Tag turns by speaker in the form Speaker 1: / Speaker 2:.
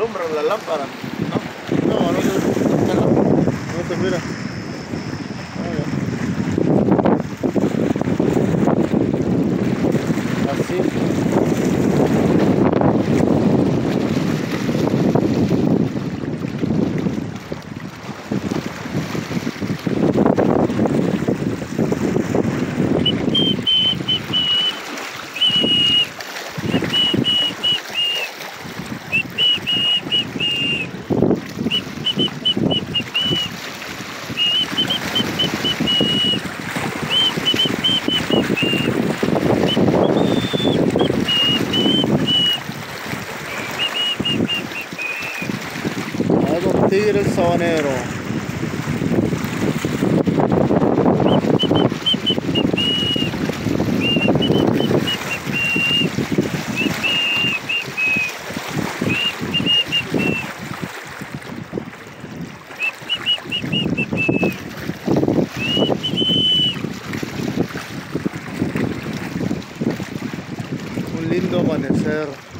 Speaker 1: alumbra la lámpara, ¿no?
Speaker 2: No, no se mira. Así. Don Tigre el Sabanero. Un lindo amanecer.